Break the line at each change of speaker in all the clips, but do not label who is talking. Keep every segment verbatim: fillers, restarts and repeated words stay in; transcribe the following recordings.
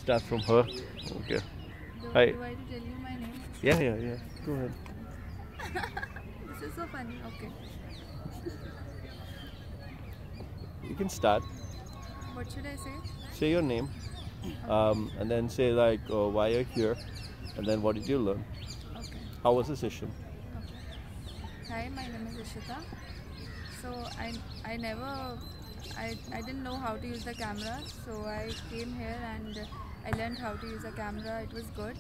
start from her. Okay.
Do,
Hi.
do I to tell you my name?
Yeah, yeah, yeah. Go ahead.
This is so funny. Okay.
You can start.
What should I say?
Say your name, um, and then say like uh, why you're here, and then what did you learn?
Okay.
How was the session?
Okay. Hi, my name is Ishita. So I I never I I didn't know how to use the camera. So I came here and I learned how to use a camera. It was good.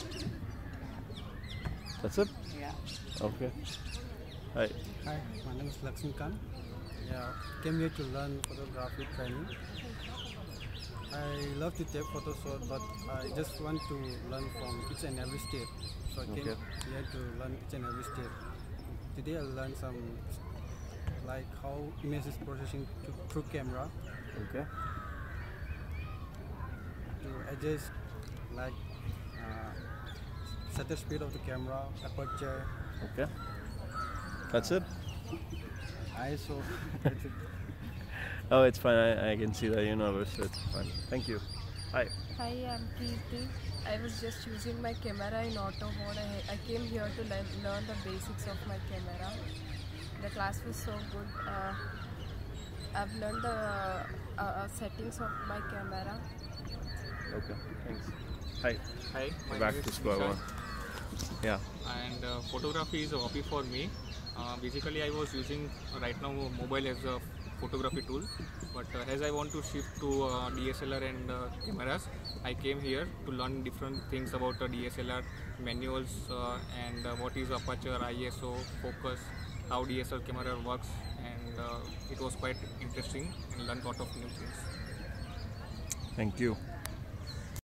That's it.
Yeah.
Okay. Hi.
Hi, my name is Lakshmikant. Yeah, came here to learn photography training. I love to take photos, so- but I just want to learn from each and every step. So I came
Okay.
here to learn each and every step. Today I learned some like how image is processing to, through camera
Okay.
to adjust like uh, shutter speed of the camera, aperture,
Okay. That's it.
I S O. That's it.
Oh, it's fine. I, I can see that you're nervous. So it's fine. Thank you. Hi.
Hi, I'm Kirti. I was just using my camera in auto mode. I, I came here to learn, learn the basics of my camera. The class was so good. Uh, I've learned the uh, uh, settings of my camera.
Okay. Thanks. Hi.
Hi, my
Back
name
to
is
square
Nishant,
one. Yeah.
and uh, photography is a hobby for me. Uh, basically, I was using right now mobile as a photography tool, but uh, as I want to shift to uh, D S L R and uh, cameras, I came here to learn different things about uh, D S L R manuals uh, and uh, what is aperture, I S O, focus, how D S L R camera works, and uh, it was quite interesting and learned lot of new things.
Thank you.